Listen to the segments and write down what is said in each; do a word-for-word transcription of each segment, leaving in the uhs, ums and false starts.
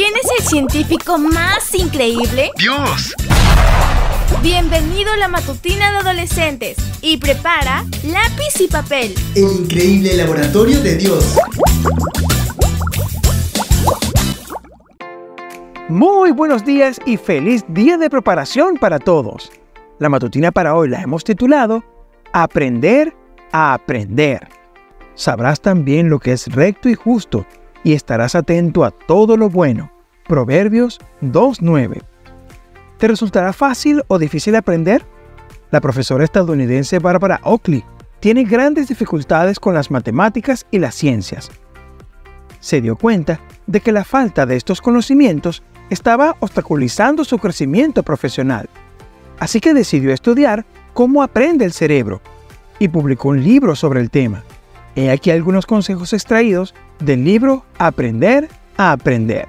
¿Quién es el científico más increíble? ¡Dios! Bienvenido a la matutina de adolescentes y prepara lápiz y papel. El increíble laboratorio de Dios. Muy buenos días y feliz día de preparación para todos. La matutina para hoy la hemos titulado Aprender a aprender. Sabrás también lo que es recto y justo y estarás atento a todo lo bueno. Proverbios dos nueve. ¿Te resultará fácil o difícil aprender? La profesora estadounidense Barbara Oakley tiene grandes dificultades con las matemáticas y las ciencias. Se dio cuenta de que la falta de estos conocimientos estaba obstaculizando su crecimiento profesional. Así que decidió estudiar cómo aprende el cerebro y publicó un libro sobre el tema. He aquí algunos consejos extraídos del libro Aprender a aprender.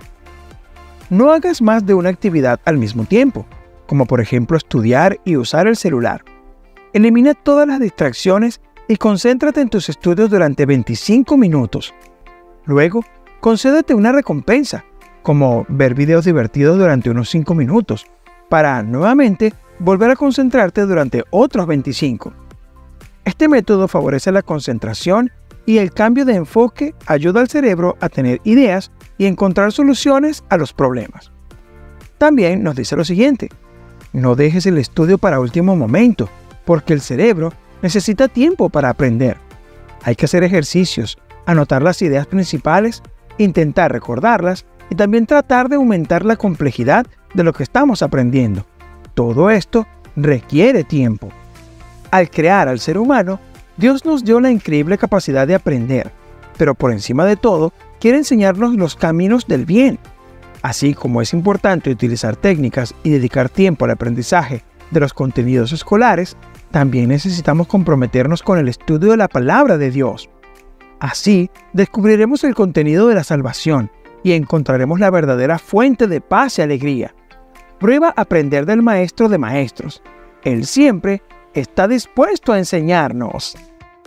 No hagas más de una actividad al mismo tiempo, como por ejemplo estudiar y usar el celular. Elimina todas las distracciones y concéntrate en tus estudios durante veinticinco minutos. Luego, concédete una recompensa, como ver videos divertidos durante unos cinco minutos, para nuevamente volver a concentrarte durante otros veinticinco. Este método favorece la concentración y el cambio de enfoque ayuda al cerebro a tener ideas y encontrar soluciones a los problemas. También nos dice lo siguiente: no dejes el estudio para último momento, porque el cerebro necesita tiempo para aprender. Hay que hacer ejercicios, anotar las ideas principales, intentar recordarlas y también tratar de aumentar la complejidad de lo que estamos aprendiendo. Todo esto requiere tiempo. Al crear al ser humano, Dios nos dio la increíble capacidad de aprender, pero por encima de todo, quiere enseñarnos los caminos del bien. Así como es importante utilizar técnicas y dedicar tiempo al aprendizaje de los contenidos escolares, también necesitamos comprometernos con el estudio de la palabra de Dios. Así, descubriremos el contenido de la salvación y encontraremos la verdadera fuente de paz y alegría. Prueba a aprender del Maestro de Maestros. Él siempre está dispuesto a enseñarnos.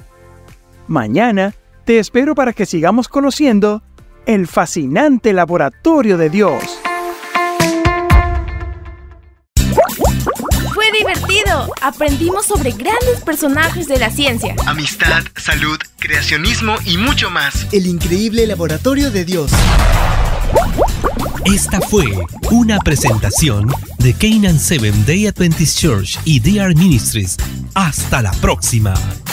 Mañana te espero para que sigamos conociendo el fascinante laboratorio de Dios. Fue divertido. Aprendimos sobre grandes personajes de la ciencia. Amistad, salud, creacionismo y mucho más. El increíble laboratorio de Dios. Esta fue una presentación de Canaan Seventh Day Adventist Church y D R Ministries. Hasta la próxima.